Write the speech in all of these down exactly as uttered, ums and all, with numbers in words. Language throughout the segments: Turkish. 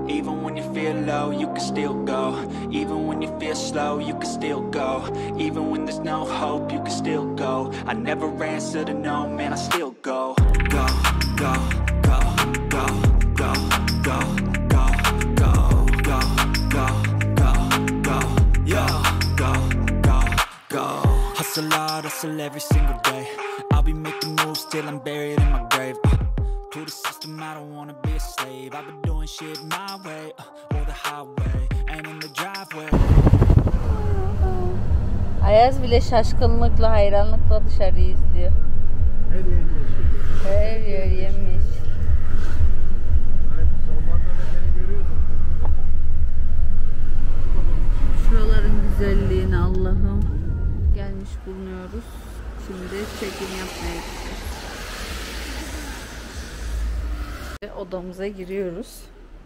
Even when you feel low, you can still go. Even when you feel slow, you can still go. Even when there's no hope, you can still go. I never answer to no, man, I still go. Go, go, go, go, go, go, go, go, go, go, go, go, yo, go, go, go. Hustle hard, hustle every single day. I'll be making moves till I'm buried in my grave. uh, To the system, I don't wanna be a slave. I've been doing shit my way, uh, or the highway, and in the driveway. Ayaz bile şaşkınlıkla, hayranlıkla dışarıyı izliyor. Her yer yemiş. Şuraların güzelliğini Allah'ım. Gelmiş bulunuyoruz. Şimdi check-in yapmaya gidiyoruz. Odamıza giriyoruz.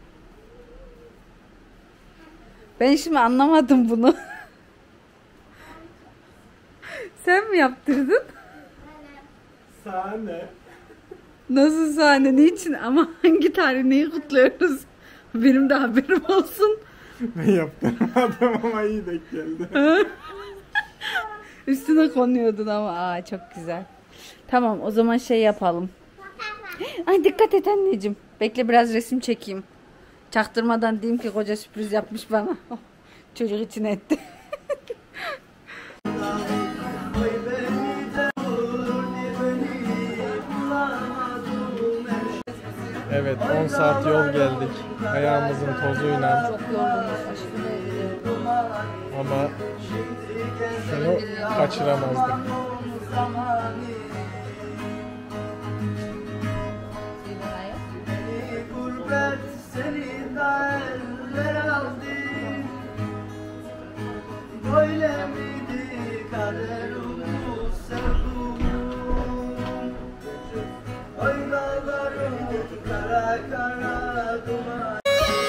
Ben şimdi anlamadım bunu. Sen mi yaptırdın? Sahne. Nasıl sahne? Niçin? Ama hangi tarih, neyi kutluyoruz? Benim de haberim olsun. Ben yaptırmadım ama iyi denk geldi. Üstüne konuyordun ama. Aa, çok güzel. Tamam, o zaman şey yapalım. Ay, dikkat et anneciğim. Bekle, biraz resim çekeyim. Çaktırmadan diyeyim ki koca sürpriz yapmış bana. Oh, çocuk için etti. Evet, on saat yol geldik. Ayağımızın tozuyla. Çok yorgunmuş. Ama şunu kaçıramazdık. Böyle miydi kaderimiz sevduğum? Oy dağlarım kara kara duman.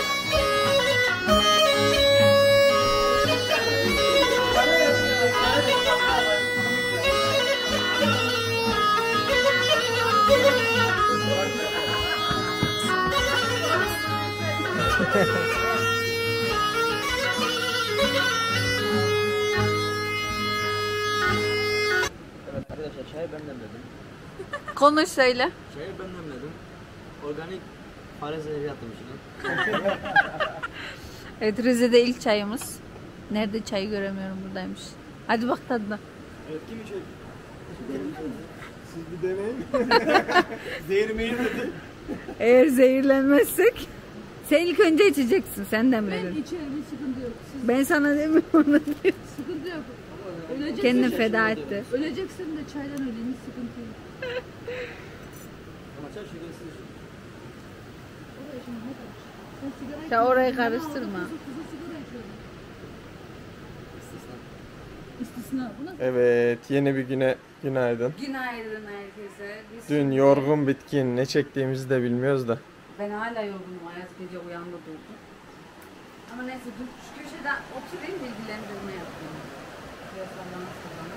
Evet arkadaşlar, çayı ben demledim. Konuş söyle. Çayı ben demledim. Organik fare zehri yaptım içine. Evet, Rize'de ilk çayımız. Nerede çayı göremiyorum, buradaymış. Hadi bak tadına. Evet, kim içiyor? Siz bir deneyin. Zehri meyir dedi. Eğer zehirlenmezsek sen ilk önce içeceksin. Sen demledin. Ben içerim, sıkıntı yok. Siz Ben sana demiyorum onu diyor. sıkıntı yok. Öleceksin, Kendini feda etti. öleceksin de çaydan öleyim, hiç sıkıntı yok. Ama çay şekersiz için. Oraya şimdi ne kadar? Sen sigara Ya içiyorsun. orayı Ben karıştırma. aldım, Kızı, kızı sigara içiyorum. İstisna. İstisna. Bu nasıl? Evet, yeni bir güne günaydın. Günaydın herkese. Biz Dün şimdi- yorgun bitkin, ne çektiğimizi de bilmiyoruz da. Ben hala yorgunum. Ayaz gece uyandı durdu. Ama neyse, dur şu köşeden oturayım, bilgilendirme yapayım. Biraz Allah'ın sabahı.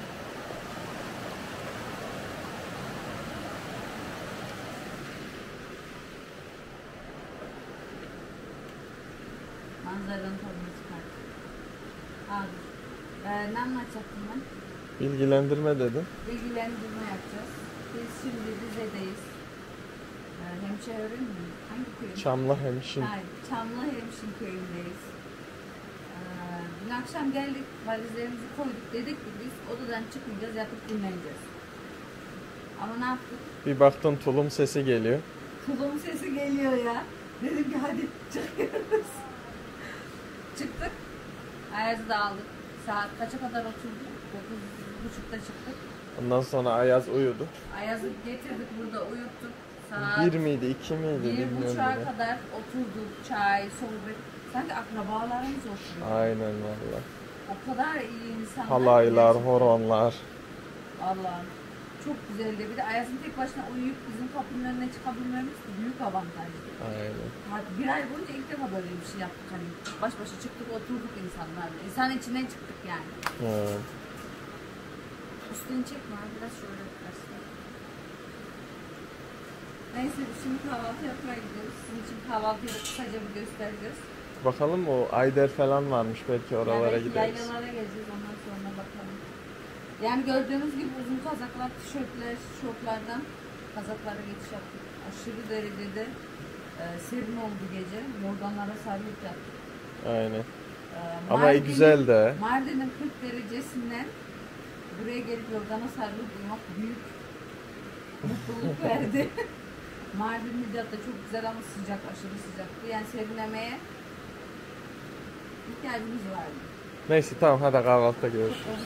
Manzaradan tadını çıkart. Abi, ee, ne anlatacaktım ben? Bilgilendirme dedin. Bilgilendirme yapacağız. Biz şimdi Rize'deyiz. Ee, Hemşehrin mi? Hangi köyün? Çamlı hemşin. Hayır, Çamlı Hemşin köyündeyiz. Ee, dün akşam geldik, valizlerimizi koyduk, dedik ki biz odadan çıkmayacağız, yatıp dinleneceğiz. Ama ne yaptık? Bir baktın tulum sesi geliyor. Tulum sesi geliyor ya. Dedim ki hadi çıkıyoruz. Çıktık. Ayaz'ı da aldık. Saat kaça kadar oturduk? dokuz buçukta çıktık. Ondan sonra Ayaz uyudu. Ayaz'ı getirdik, burada uyuttuk. Saat Bir miydi, iki miydi bir bilmiyorum buçuğa bile. kadar oturduk, çay, sohbet. Sanki akrabalarımız oturuyor. Aynen valla. O kadar iyi insanlar. Halaylar, gerçekten. horonlar. Allah'ım. Çok güzeldi. Bir de Ayaz'ın tek başına uyuyup bizim kapının önüne çıkabilmemiz büyük avantajdı. Aynen. Hadi bir ay boyunca ilk defa böyle bir şey yaptık. Hani baş başa çıktık, oturduk insanlarla. İnsan içinden çıktık yani. Evet. Üstünü çekme abi, biraz şöyle yaparsın. Neyse biz şimdi kahvaltı yapmaya gidiyoruz. Sizin için kahvaltıyı da kısaca bir göstereceğiz. Bakalım o Ayder falan varmış, belki oralara Yani gideriz. yaylalara gezeceğiz, ondan sonra bakalım. Yani gördüğünüz gibi uzun kazaklar, tişörtler, şortlardan kazaklara geçiş yaptık. Aşırı derecede e, serin oldu gece. Yorganlara sarılıp yattık. Aynen. E, Ama Mardin'in- güzel de. Mardin'in kırk derecesinden buraya gelip yorgana sarılıp uyumak büyük mutluluk verdi. Mardin Midyat'ta çok güzel ama sıcak, aşırı sıcaktı. Yani serinlemeye ihtiyacımız vardı. Neyse tamam, hadi kahvaltıda görüşürüz.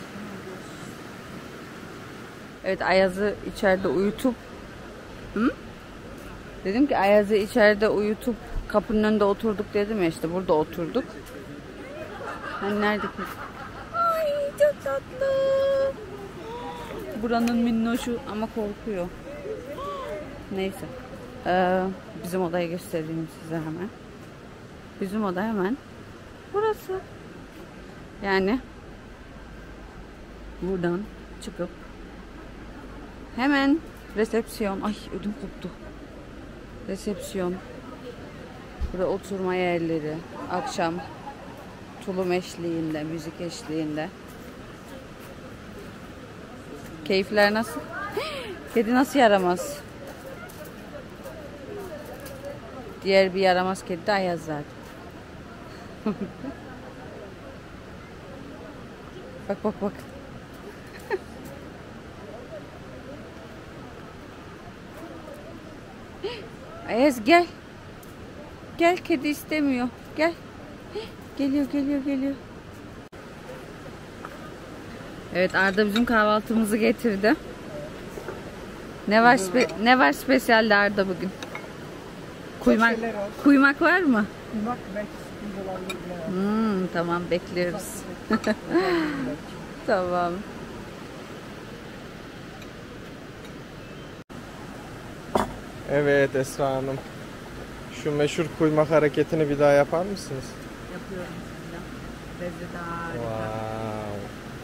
Evet, Ayaz'ı içeride uyutup Hı? Dedim ki Ayaz'ı içeride uyutup kapının önünde oturduk dedim ya, işte burada oturduk. Hani nerede kız? Ay çok tatlı. Buranın minnoşu ama korkuyor. Neyse. Ee, bizim odayı göstereyim size hemen. Bizim oda hemen burası. Yani buradan çıkıp hemen resepsiyon. Ay ödüm koptu. Resepsiyon. Burada oturma yerleri. Akşam tulum eşliğinde, müzik eşliğinde. Keyifler nasıl? Kedi nasıl yaramaz? Diğer bir yaramaz kedi de Ayaz zaten. Bak bak bak. Ayaz gel. Gel, kedi istemiyor. Gel. Geliyor geliyor geliyor. Evet, Arda bizim kahvaltımızı getirdi. Ne var spe ne var spesiyalde Arda bugün? Kuymak kuymak var mı? Bak belki Hmm, tamam, bekliyoruz. Tamam. Evet Esra Hanım. Şu meşhur kuymak hareketini bir daha yapar mısınız? Yapıyorum şimdi. Lezzeti harika. Wow.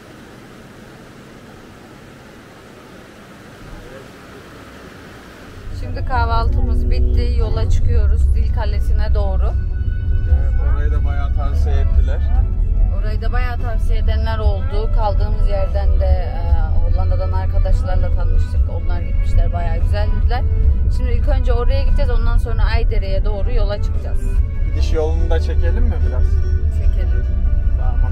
Şimdi kahvaltımız bitti. Yola çıkıyoruz Dil Kalesi'ne doğru. Evet, orayı da bayağı tavsiye ettiler. Orayı da bayağı tavsiye edenler oldu. Kaldığımız yerden de e, Hollanda'dan arkadaşlarla tanıştık. Onlar gitmişler, bayağı güzel dediler. Şimdi ilk önce oraya gideceğiz. Ondan sonra Aydere'ye doğru yola çıkacağız. Gidiş yolunu da çekelim mi biraz? Çekelim. Tamam.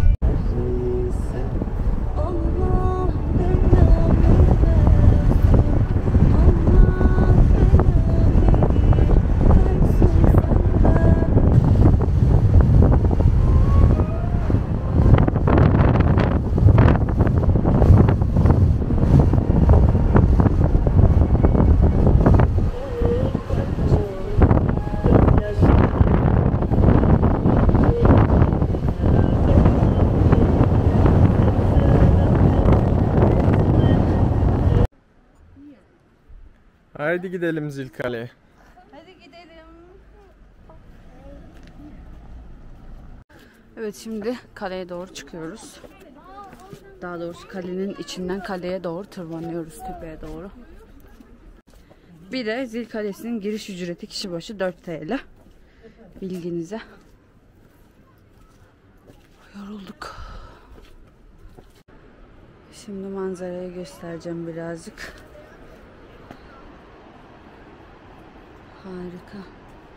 Haydi gidelim Zilkale'ye. Hadi gidelim. Evet, şimdi kaleye doğru çıkıyoruz. Daha doğrusu kalenin içinden kaleye doğru tırmanıyoruz, tepeye doğru. Bir de Zil Kalesi'nin giriş ücreti kişi başı dört TL. Bilginize. Yorulduk. Şimdi manzarayı göstereceğim birazcık. Harika.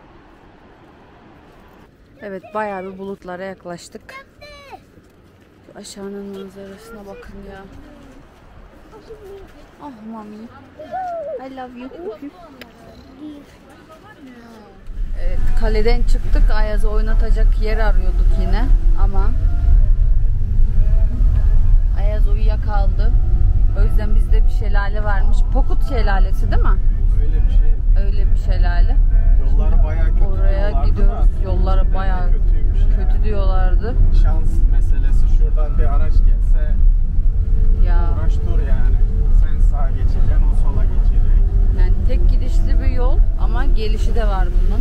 Evet, bayağı bir bulutlara yaklaştık. Şu aşağının manzarasına bakın ya. Oh mami. I love you. Evet, kaleden çıktık. Ayaz'ı oynatacak yer arıyorduk yine ama Ayaz uyuyakaldı. O yüzden bizde bir şelale varmış. Pokut şelalesi değil mi? Öyle bir şey. Öyle bir şelale. Yolları bayağı kötü Oraya diyorlardı gidiyoruz. da, Yolları bayağı kötüymüş kötü yani. diyorlardı. Şans meselesi, şuradan bir araç gelse Ya uğraş dur yani. Sen sağa geçeceksin, o sola geçecek. yani tek gidişli bir yol ama gelişi de var bunun.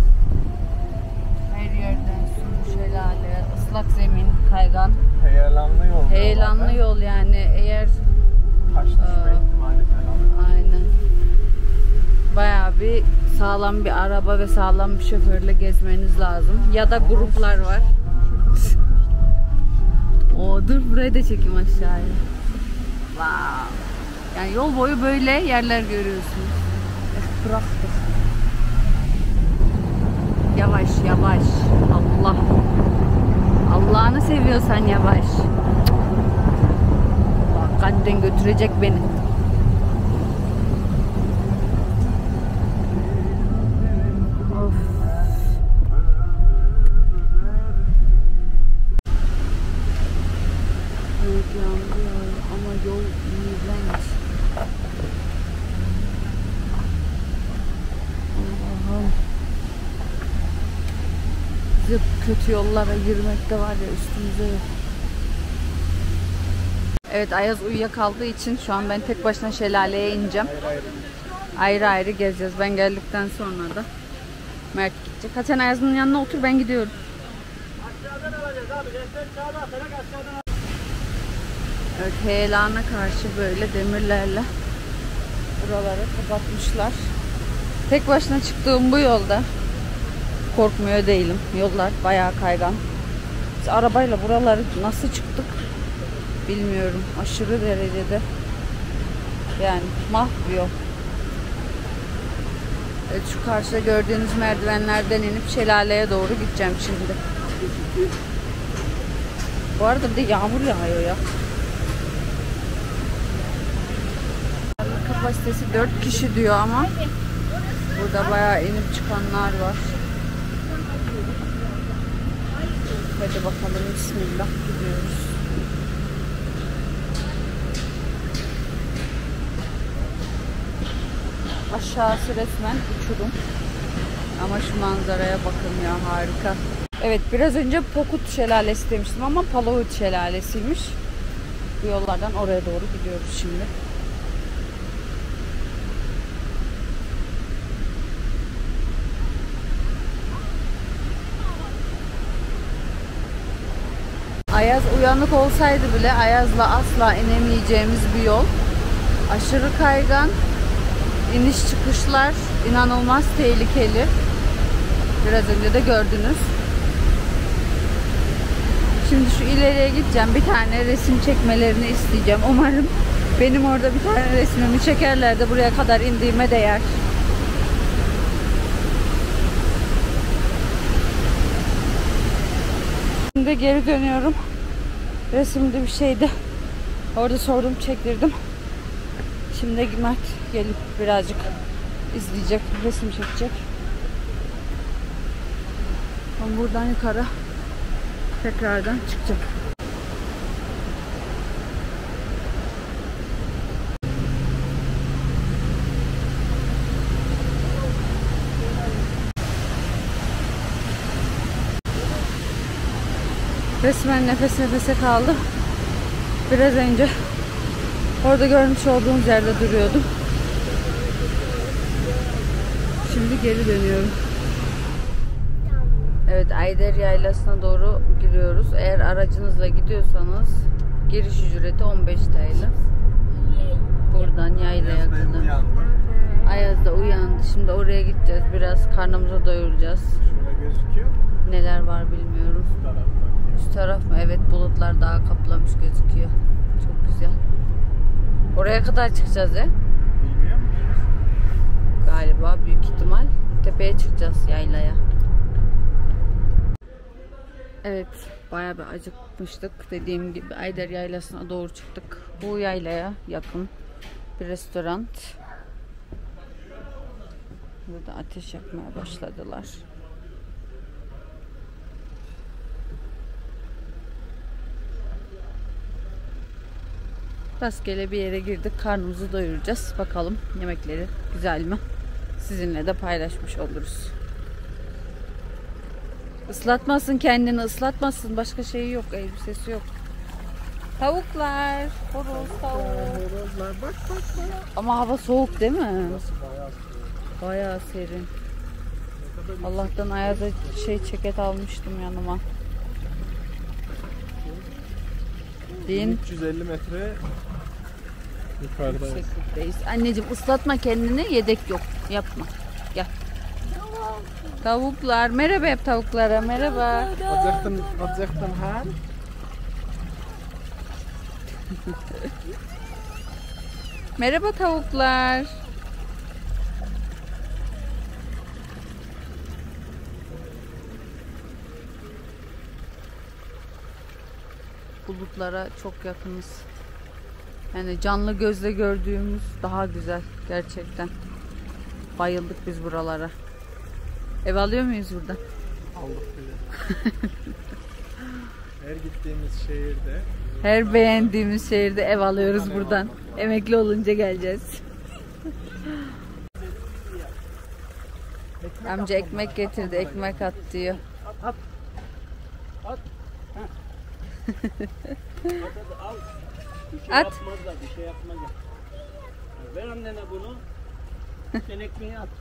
Her yerden su, şelale, ıslak zemin, kaygan. Heyelanlı yol. Heyelanlı diyorlar. yol yani, eğer Taş düşme Aa. ihtimali falan. aynen. Bayağı bir sağlam bir araba ve sağlam bir şoförle gezmeniz lazım. Ya da gruplar var. O dur burayı da çekeyim aşağıya. Wow. Yani yol boyu böyle yerler görüyorsunuz. Bıraktık. Yavaş yavaş. Allah. Allah'ını seviyorsan yavaş. Bak kalpten götürecek beni. Of. Evet yağmur ama yol iğrenç. Allah'ım. Bize kötü yollara girmekte var ya üstümüze yok. Evet Ayaz uyuyakaldığı için şu an ben tek başına şelaleye ineceğim. Ayrı ayrı gezeceğiz. Ben geldikten sonra da Mert gidecek. Hadi sen Ayaz'ın yanına otur, ben gidiyorum. Aşağıdan alacağız abi. Rehber sağda atarak aşağıdan al. Evet, heyelana karşı böyle demirlerle buraları kapatmışlar. Tek başına çıktığım bu yolda korkmuyor değilim. Yollar bayağı kaygan. Biz arabayla buraları nasıl çıktık bilmiyorum. Aşırı derecede yani mahv bir yol. Evet, şu karşıda gördüğünüz merdivenlerden inip şelaleye doğru gideceğim şimdi. Bu arada bir de yağmur yağıyor ya. Kapasitesi dört kişi diyor ama burada bayağı inip çıkanlar var. Hadi bakalım, bismillah, gidiyoruz. Aşağısı resmen uçurum. Ama şu manzaraya bakın ya, harika. Evet, biraz önce Pokut Şelalesi demiştim ama Palavut Şelalesi'ymiş. Bu yollardan oraya doğru gidiyoruz şimdi. Ayaz uyanık olsaydı bile Ayaz'la asla inemeyeceğimiz bir yol. Aşırı kaygan, iniş çıkışlar inanılmaz tehlikeli. Biraz önce de gördünüz. Şimdi şu ileriye gideceğim. Bir tane resim çekmelerini isteyeceğim. Umarım benim orada bir tane resmimi çekerler de buraya kadar indiğime değer. Şimdi geri dönüyorum. Resimde bir şeydi. Orada sordum, çektirdim. Şimdi Mert gelip birazcık izleyecek, resim çekecek. Ben buradan yukarı tekrardan çıkacak. Resmen nefes nefese kaldı. Biraz önce orada görmüş olduğunuz yerde duruyordum. Şimdi geri dönüyorum. Evet, Ayder Yaylası'na doğru giriyoruz. Eğer aracınızla gidiyorsanız giriş ücreti on beş T L. Buradan yaylaya kadar. Ayaz da uyandı. Şimdi oraya gideceğiz. Biraz karnımıza doyuracağız. Şöyle gözüküyor. Neler var bilmiyorum. Üst taraf mı? Evet, bulutlar daha kaplamış gözüküyor. Çok güzel. Oraya kadar çıkacağız ya. Bilmiyor musunuz? Galiba büyük ihtimal tepeye çıkacağız, yaylaya. Evet, bayağı bir acıkmıştık. Dediğim gibi Ayder Yaylası'na doğru çıktık. Bu yaylaya yakın bir restoran. Burada ateş yakmaya başladılar. Rastgele bir yere girdik. Karnımızı doyuracağız. Bakalım yemekleri güzel mi? Sizinle de paylaşmış oluruz. Islatmasın kendini, ıslatmasın. Başka şeyi yok, elbisesi yok. Tavuklar, horoz, tavuk. Horozlar bak bak bak. Ama hava soğuk değil mi? Bayağı Bayağı serin. Allah'tan Ayaz'a şey ceket almıştım yanıma. Bin üç yüz elli metre yukarıda. yükseklikteyiz. Anneciğim ıslatma kendini, yedek yok. Yapma. Gel. Tavuklar. Merhaba yap tavuklara. Merhaba. Acıktın, acıktın ha? Merhaba tavuklar. Bulutlara çok yakınız. Yani canlı gözle gördüğümüz daha güzel gerçekten. Bayıldık biz buralara. Ev alıyor muyuz burada? Aldık bile. Her gittiğimiz şehirde, Her beğendiğimiz şehirde ev alıyoruz buradan. Emekli olunca geleceğiz. Amca ekmek getirdi, ekmek at diyor. At. At. Al. Bir şey At. yapmazlar, bir şey yapmazlar. Ver annene bunu. Sen ekmeği at.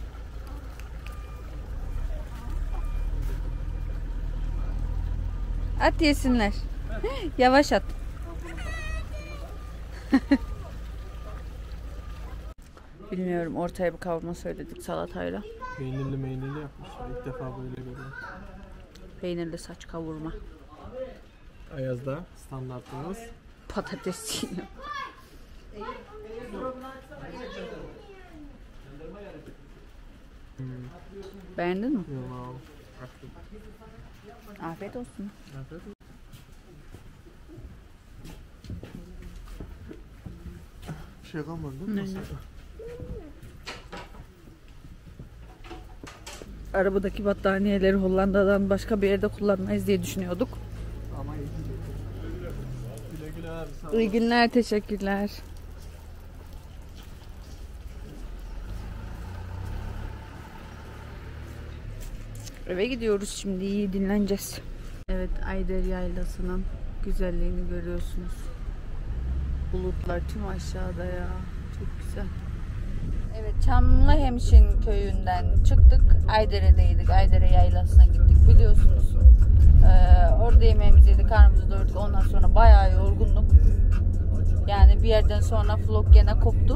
At yesinler. Yavaş at. Bilmiyorum, ortaya bir kavurma söyledik salatayla. peynirli meynirli yapmışlar. İlk defa böyle görüyorum. Peynirli saç kavurma. Ayaz'da standartımız. Patates yiyor. Beğendin mi? Yok. Afiyet olsun. Afiyet olsun. Bir şey kalmadı değil mi? Aynen. Arabadaki battaniyeleri Hollanda'dan başka bir yerde kullanmayız diye düşünüyorduk. Ama iyi. Güle güle abi. Sağ ol. İyi günler, teşekkürler. Eve gidiyoruz şimdi, iyi dinleneceğiz. Evet, Ayder Yaylası'nın güzelliğini görüyorsunuz. Bulutlar tüm aşağıda ya. Çok güzel. Evet, Çamlıhemşin köyünden çıktık. Aydere'deydik. Aydere Yaylası'na gittik biliyorsunuz. Ee, orada yemeğimizi yedik, karnımızı doyurduk. Ondan sonra bayağı yorgunduk. Yani bir yerden sonra vlog gene koptu.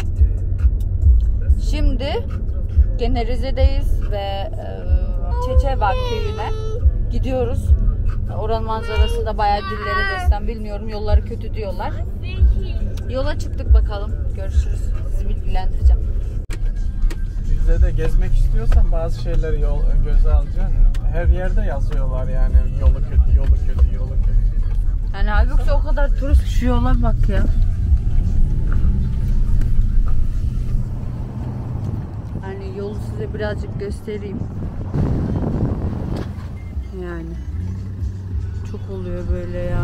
Şimdi gene Rize'deyiz ve e, Çeçevak köyüne gidiyoruz. Oranın manzarası da bayağı dillere destan, bilmiyorum, yolları kötü diyorlar. Yola çıktık, bakalım, görüşürüz, sizi bilgilendireceğim. Rize'de gezmek istiyorsan bazı şeyleri yol, göze alacaksın. Her yerde yazıyorlar yani yolu kötü, yolu kötü, yolu kötü. Yani halbuki o kadar turist, şu yola bak ya. Yani yolu size birazcık göstereyim. Yani çok oluyor böyle ya.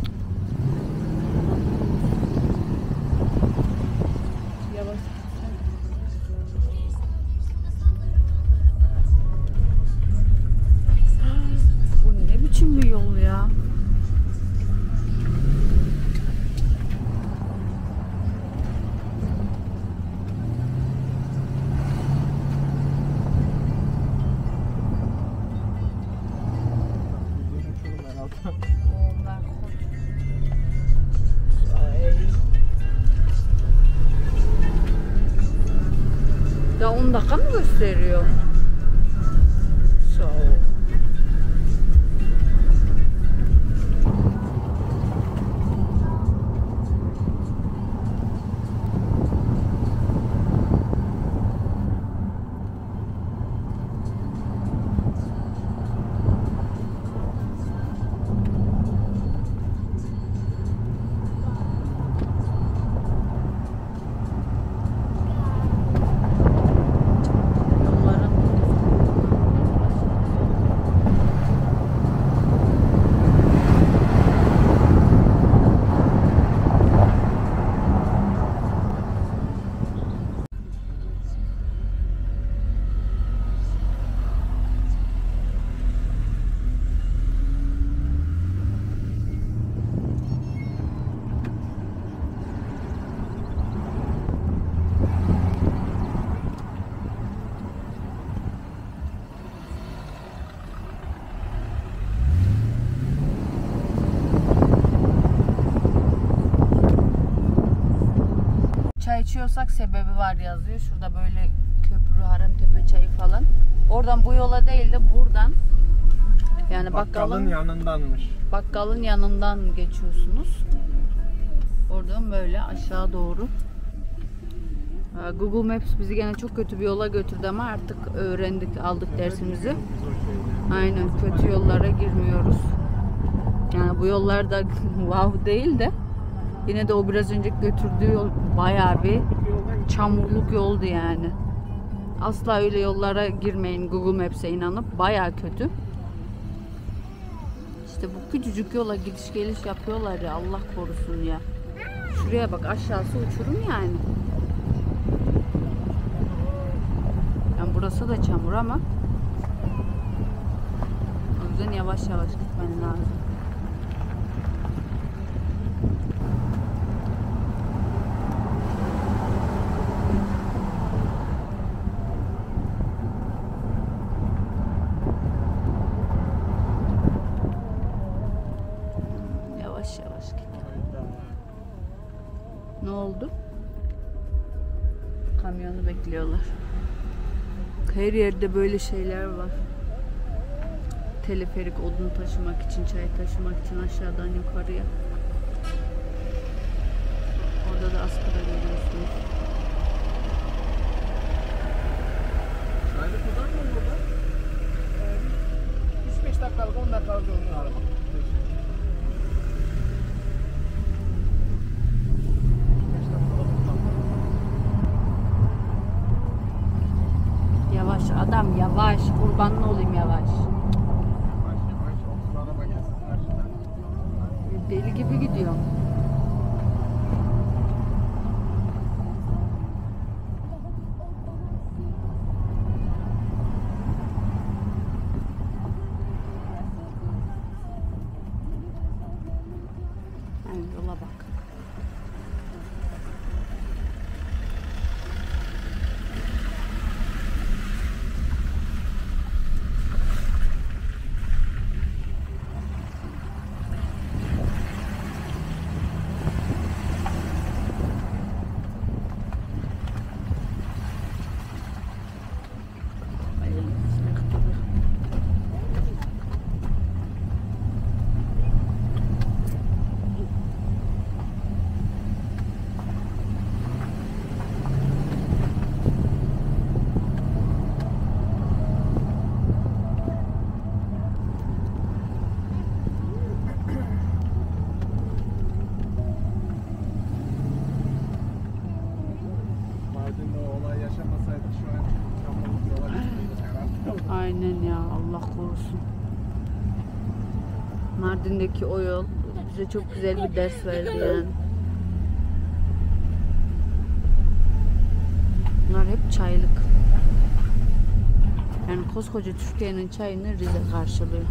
Yavaş. Bu ne biçim bir yol ya? Ya on dakika mı gösteriyor? Sağ ol. Çay içiyorsak sebebi var yazıyor. Şurada böyle köprü meşhur Haremtepe çayı falan. Oradan bu yola değil de buradan. Yani bakkalın, Bakkalın yanındanmış. Bakkalın yanından geçiyorsunuz. Oradan böyle aşağı doğru. Google Maps bizi gene çok kötü bir yola götürdü ama artık öğrendik, aldık dersimizi. Aynen, kötü yollara girmiyoruz. Yani bu yollarda wow değil de yine de o biraz önce götürdüğü yol bayağı bir çamurluk yoldu yani. Asla öyle yollara girmeyin, Google Maps'e inanıp, bayağı kötü. İşte bu küçücük yola gidiş geliş yapıyorlar ya, Allah korusun ya. Şuraya bak, aşağısı uçurum yani. Yani burası da çamur ama o yüzden yavaş yavaş gitmen lazım. Yavaş yavaş git. Ne oldu? Kamyonu bekliyorlar. Her yerde böyle şeyler var. Teleferik, odun taşımak için, çay taşımak için aşağıdan yukarıya. Orada da askıda görüyorsunuz. Şöyle buradan mı burada? üç beş dakikalık, on dakikalık yolunu araba. Yavaş adam, yavaş. Kurbanın olayım, yavaş. Yavaş yavaş, otuz araba gelsin karşıdan. Deli gibi gidiyor. Yani yola bak. Mardin'de o olay yaşamasaydı şu an çamurluk yola gitmeydik herhalde. Aynen ya, Allah korusun. Mardin'deki o yol bize çok güzel bir ders verdi yani. Bunlar hep çaylık. Yani koskoca Türkiye'nin çayını Rize karşılıyor.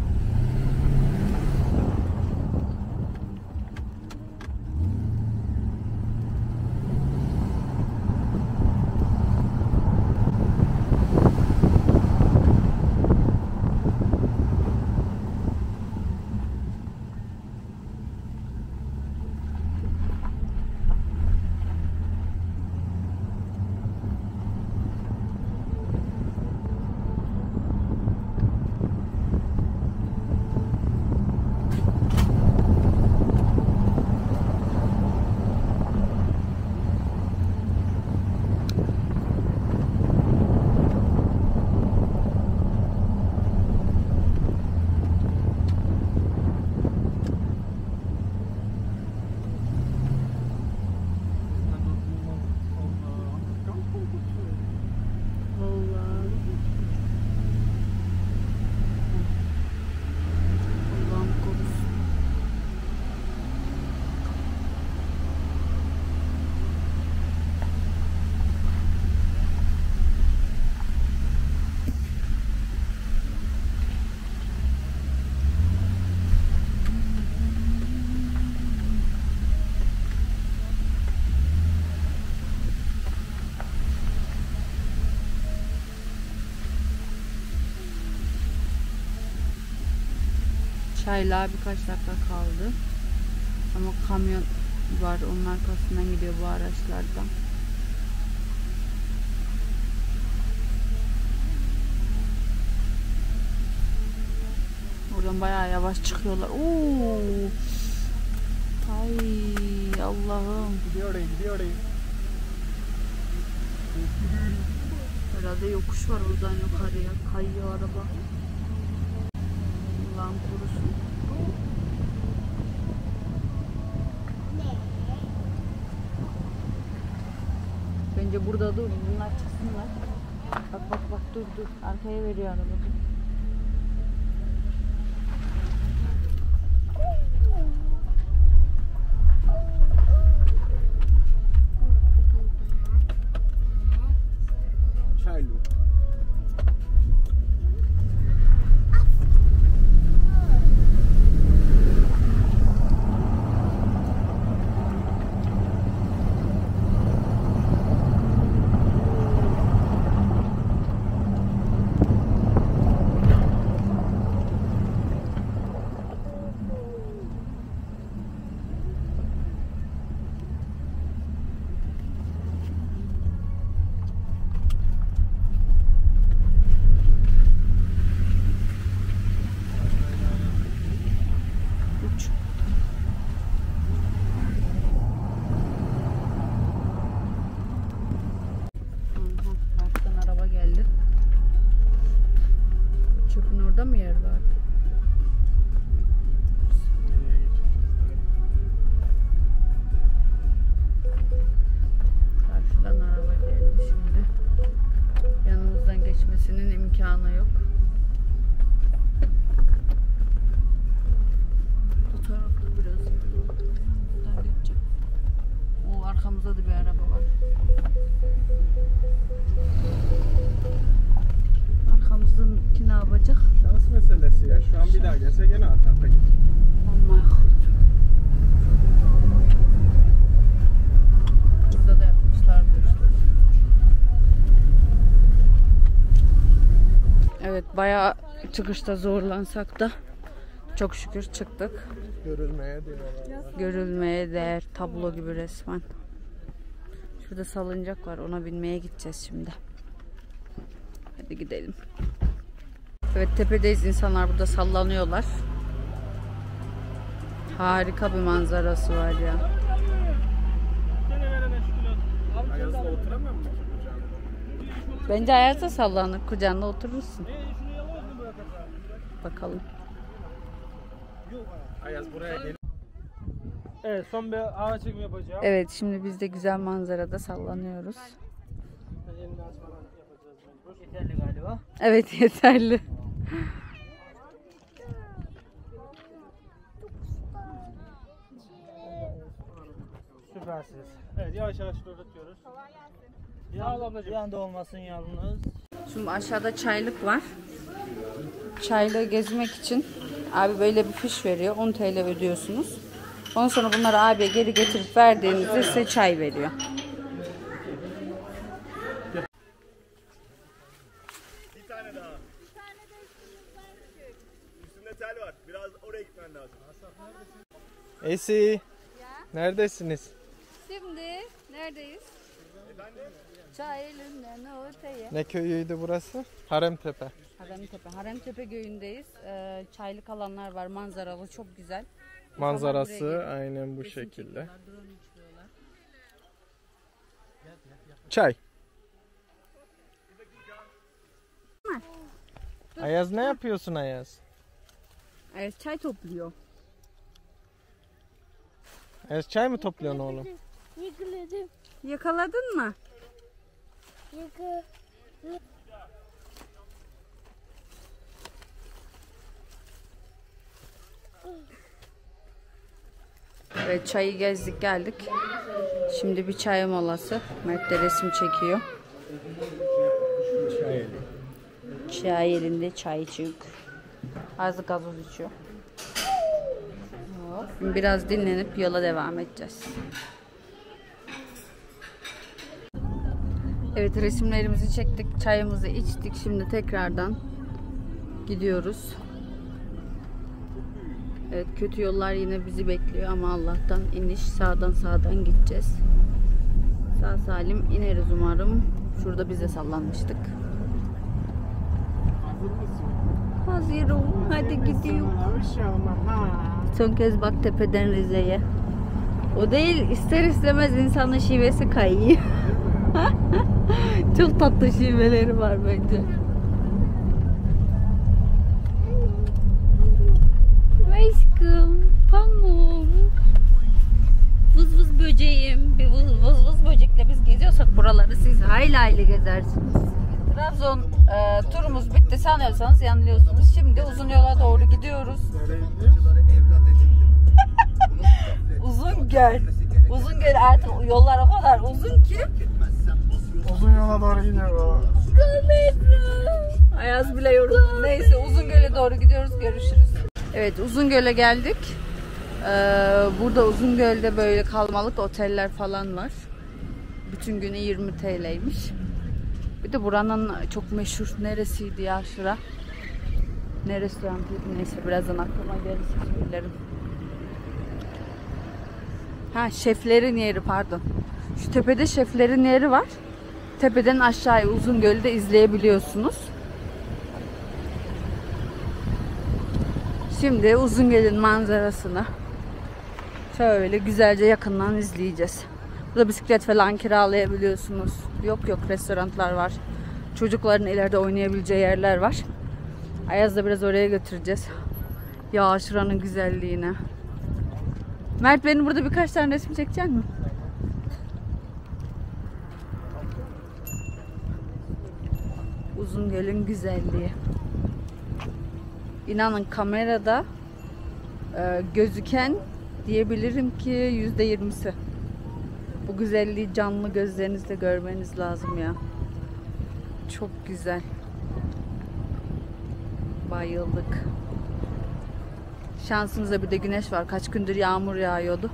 Çaylığa birkaç dakika kaldı. Ama kamyon var, onun arkasından gidiyor bu araçlardan. Şuradan bayağı yavaş çıkıyorlar. Oo. Ay Allah'ım. Gidiyor oraya, gidiyor oraya. Herhalde yokuş var oradan yukarıya. Kayıyor araba. Allah'ım korusun. Bence burada dur. Bunlar çıksınlar. Bak bak bak dur dur. Arkaya veriyor araba. Dur. Çaylı. Uç. Aha, parktan araba geldi. Çöpün orada mı yer var? Karşıdan araba geldi şimdi. Yanımızdan geçmesinin imkanı yok. Bu tarafta biraz. Buradan geçeceğim. O arkamızda da bir araba var. Arkamızdaki ne yapacak? Şans meselesi ya. Şu an bir daha gelse gene atakta git. Oh my god. Burada da yapmışlar bu işte. Evet bayağı çıkışta zorlansak da çok şükür çıktık. Görülmeye diyorlar. Görülmeye değer tablo gibi resmen. Şurada salıncak var, ona binmeye gideceğiz şimdi. Hadi gidelim. Evet tepedeyiz, insanlar burada sallanıyorlar. Harika bir manzarası var ya. Ayaz'da oturamıyor musun ki kucağında? Bence ayarsa sallanır, kucağında oturursun. Bakalım. Ayaz buraya gel. Evet, son bir hava çekimi yapacağım. Evet şimdi biz de güzel manzarada sallanıyoruz. Elini açmadan yapacağız mecbur. Yeterli galiba. Evet yeterli. Süpersiniz. Evet, yavaş yavaş fırlatıyoruz. Bir, bir anda olmasın yalnız. Şimdi aşağıda çaylık var. Çaylığı gezmek için abi böyle bir fiş veriyor. on TL ödüyorsunuz. Ondan sonra bunları abiye geri getirip verdiğinizde size çay veriyor. Bir tane daha. Üstünde tel var. Biraz oraya gitmen lazım. Esi. Neredesiniz? Şimdi neredeyiz? Çaylı'nın öteye. Ne köyüydü burası? Haremtepe. Haremtepe. Haremtepe köyündeyiz. Ee, çaylık alanlar var. Manzaralı. Çok güzel. Manzarası aynen bu şekilde. Çay. Ayaz ne yapıyorsun Ayaz? Evet, çay topluyor. Ayaz çay mı topluyorsun oğlum? Yıkıladım. Yakaladın mı? Yıkı. Evet çayı gezdik geldik. Şimdi bir çay molası. Mert de resim çekiyor. Çay. Çay elinde çaycık. Azı gazoz içiyor. Hop. Biraz dinlenip yola devam edeceğiz. Evet resimlerimizi çektik. Çayımızı içtik. Şimdi tekrardan gidiyoruz. Evet kötü yollar yine bizi bekliyor ama Allah'tan iniş sağdan sağdan gideceğiz. Sağ salim ineriz umarım. Şurada biz de sallanmıştık. yazıyorum. Hadi gidiyorum. Son kez bak tepeden Rize'ye. O değil, ister istemez insanın şivesi kayıyor. Çok tatlı şiveleri var bence. Aşkım, pamuk. Vız vız böceğim. Bir vız vız, vız böcekle biz geziyorsak buraları siz hayli hayli gezersiniz. Trabzon e, turumuz bitti sanıyorsanız yanılıyorsunuz. Şimdi uzun yola doğru gidiyoruz. Uzungöl. Uzungöl artık yollar o kadar uzun ki. Uzun yola doğru gidiyor. Ayaz bile yoruldu. Neyse Uzungöl'e doğru gidiyoruz. Görüşürüz. Evet Uzungöl'e geldik. Ee, burada Uzungöl'de böyle kalmalık oteller falan var. Bütün günü yirmi T L'ymiş. Bir de buranın çok meşhur neresiydi ya şura? Ne restorantıydı? Neyse birazdan aklıma gelirse söylerim. Ha şeflerin yeri pardon. Şu tepede şeflerin yeri var. Tepeden aşağıya Uzungöl'ü de izleyebiliyorsunuz. Şimdi Uzungöl'ün manzarasını şöyle güzelce yakından izleyeceğiz. Burada bisiklet falan kiralayabiliyorsunuz. Yok yok restoranlar var. Çocukların ileride oynayabileceği yerler var. Ayaz da biraz oraya götüreceğiz. Ya şuranın güzelliğine. Mert benim burada birkaç tane resim çekecek mi? Uzungöl'ün güzelliği. İnanın kamerada e, gözüken diyebilirim ki yüzde yirmisi. Bu güzelliği canlı gözlerinizle görmeniz lazım ya. Çok güzel. Bayıldık. Şansımızda bir de güneş var. Kaç gündür yağmur yağıyordu.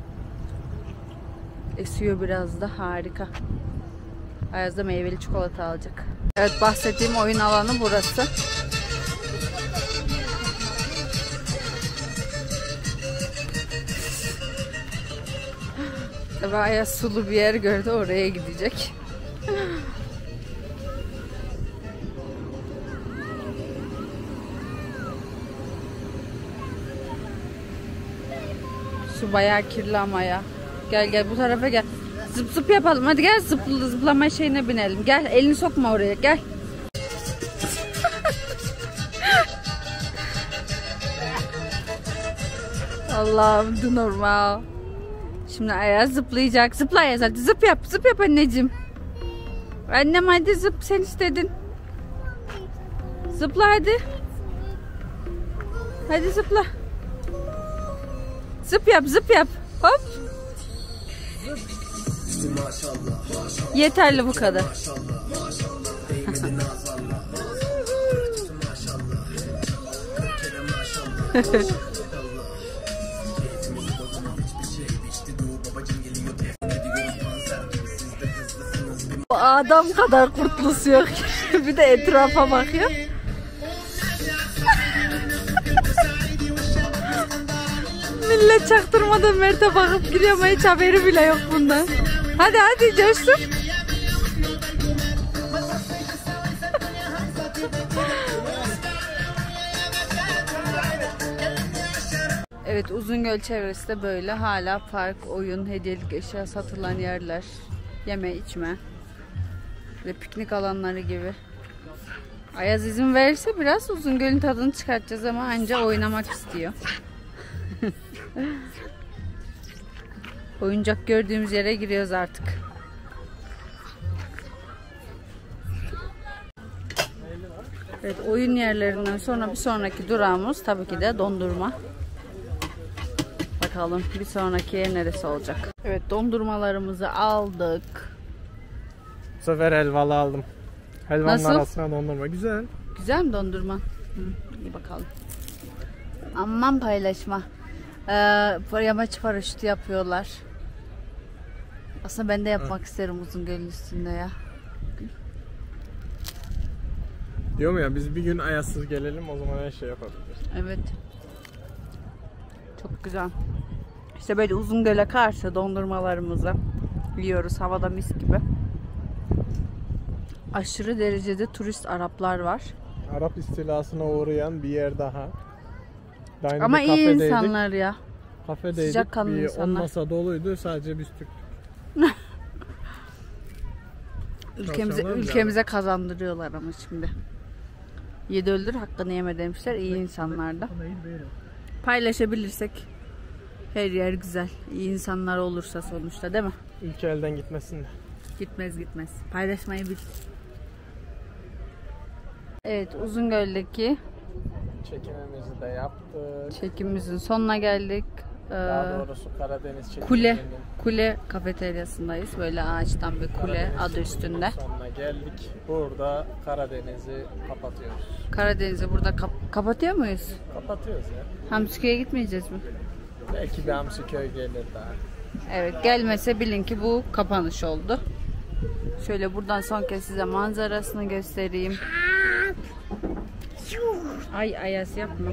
Esiyor biraz da harika. Ayaz'da meyveli çikolata alacak. Evet bahsettiğim oyun alanı burası. Ve Ayaz sulu bir yer gördü, oraya gidecek. Su bayağı kirli ama ya. Gel gel bu tarafa gel. Zıp zıp yapalım. Hadi gel zıplı zıplama şeyine binelim. Gel elini sokma oraya. Gel. Allah'ım du normal. Şimdi Ayaz zıplayacak. Zıpla Ayaz hadi zıp yap. Zıp yap anneciğim. Annem hadi zıp sen istedin. Zıpla hadi. Hadi zıpla. Zıp yap zıp yap. Hop. Yeterli bu kadar. O adam kadar kurtulusu yok. Bir de etrafa bakıyor. Millet çaktırmadan Mert'e bakıp giriyor ama hiç haberi bile yok bundan. Hadi hadi coşsun. Evet Uzungöl çevresi de böyle. Hala park, oyun, hediyelik eşya satılan yerler. Yeme içme. Ve piknik alanları gibi. Ayaz izin verirse biraz Uzungöl'ün tadını çıkartacağız ama anca oynamak istiyor. Oyuncak gördüğümüz yere giriyoruz artık. Evet oyun yerlerinden sonra bir sonraki durağımız tabii ki de dondurma. Bakalım bir sonraki yer neresi olacak. Evet dondurmalarımızı aldık. Bu sefer helvalı aldım. Helvanın Nasıl? arasına dondurma. Güzel. Güzel mi dondurma? Hı, iyi bakalım. Aman paylaşma. Ee, yamaç paraşütü yapıyorlar. Aslında ben de yapmak isterim Uzungöl'ün üstünde ya. Diyorum ya biz bir gün Ayaz'sız gelelim o zaman her şey yapabiliriz. Evet. Çok güzel. İşte böyle Uzungöl'e karşı dondurmalarımızı yiyoruz. Havada mis gibi. Aşırı derecede turist Araplar var. Arap istilasına uğrayan bir yer daha. Daha Ama bir iyi kafedeydik. insanlar ya. Kafedeydik. Sıcakkanlı Bir insanlar. on masa doluydu. Sadece biz Türk. Ülkemize, Tavşanlar ülkemize kazandırıyorlar ama şimdi. Yedi öldür hakkını yeme demişler. İyi insanlar da. Paylaşabilirsek her yer güzel. İyi insanlar olursa sonuçta, değil mi? Ülke elden gitmesin de. Gitmez gitmez. Paylaşmayı bil. Evet, Uzungöl'deki Çekimimizi de yaptık. çekimimizin sonuna geldik. Ee, Daha doğrusu Karadeniz çekiminin Kule, kule kafeteryasındayız. Böyle ağaçtan bir kule Karadeniz adı üstünde. sonuna geldik. Burada Karadeniz'i kapatıyoruz. Karadeniz'i burada kap- kapatıyor muyuz? Kapatıyoruz ya. Hamsiköy'e gitmeyeceğiz mi? Belki bir Hamsiköy gelir daha. Evet, gelmese bilin ki bu kapanış oldu. Şöyle buradan son kez size manzarasını göstereyim. Ay Ayas yapma.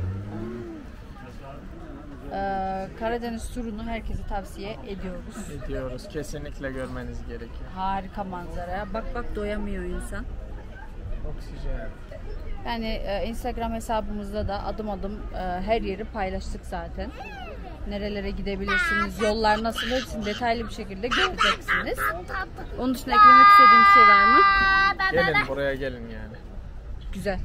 Ee, Karadeniz turunu herkese tavsiye ediyoruz. Ediyoruz. Kesinlikle görmeniz gerekiyor. Harika manzara. Bak bak doyamıyor insan. Oksijen. Yani e, Instagram hesabımızda da adım adım e, her yeri paylaştık zaten. Nerelere gidebilirsiniz, yollar nasıl, hepsini detaylı bir şekilde göreceksiniz. Onun dışında eklemek istediğim bir şey var mı? Gelin buraya gelin yani. Güzel.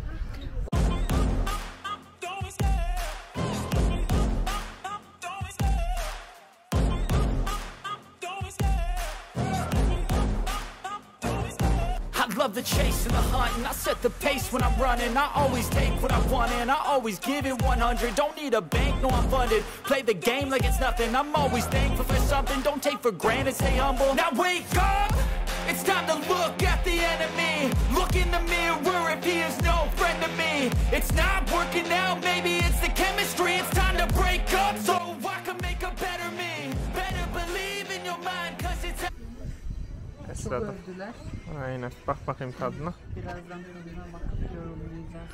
I love the chase and the hunt, and I set the pace when I'm running. I always take what I want and I always give it one hundred. Don't need a bank, no I'm funded. Play the game like it's nothing. I'm always thankful for something. Don't take for granted, stay humble. Now wake up! It's time to look at the enemy. Look in the mirror if he is no friend to me. It's not working out, maybe it's the chemistry. It's time to break up so I can make a better me. Better believe in your mind, cause it's... Çok Esra'da. övdüler. Aynen. Bak bakayım tadına. Birazdan tadına bakıp yorumlayacağız.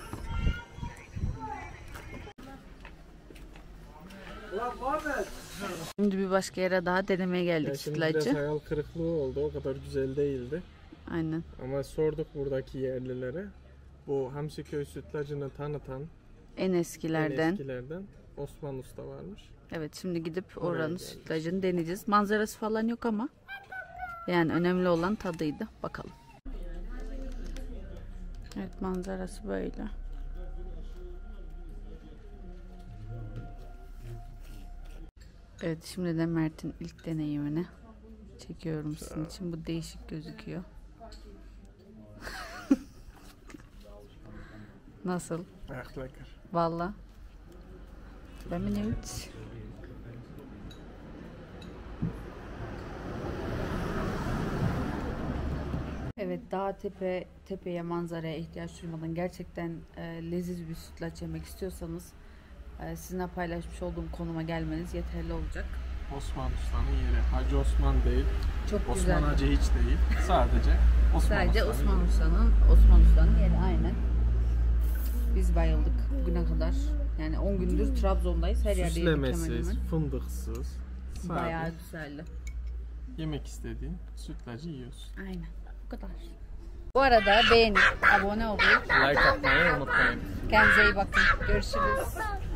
Şimdi bir başka yere daha denemeye geldik Ya şimdi biraz sütlacı. hayal kırıklığı oldu. O kadar güzel değildi. Aynen. Ama sorduk buradaki yerlilere. Bu Hamsiköy sütlacını tanıtan En en eskilerden. eskilerden Osman Usta varmış. Evet, şimdi gidip Oraya oranın geldik. sütlacını deneyeceğiz. Manzarası falan yok ama yani önemli olan tadıydı. Bakalım. Evet, manzarası böyle. Evet, şimdi de Mert'in ilk deneyimini çekiyorum sizin için. Bu değişik gözüküyor. Nasıl? Echt lekker. Valla. Ben benieuwd. Evet, dağ tepe tepeye manzaraya ihtiyaç duymadan gerçekten e, leziz bir sütlaç yemek istiyorsanız e, sizinle paylaşmış olduğum konuma gelmeniz yeterli olacak. Osman Usta'nın yeri. Hacı Osman değil. Çok Osman güzel. Hacı hiç değil. Sadece Osman Sadece Usta'nın Osman yeri. Usta'nın Osman Usta'nın yeri, aynen. Biz bayıldık bugüne kadar. Yani on gündür Trabzon'dayız. Her yerde yedik hemen Süslemesiz, hemen. fındıksız. Bayağı Sadece güzeldi. yemek istediğin sütlacı yiyorsun. Aynen. Bu kadar. Bu arada beğenip abone olup Like atmayı unutmayın. kendinize iyi bakın. Görüşürüz.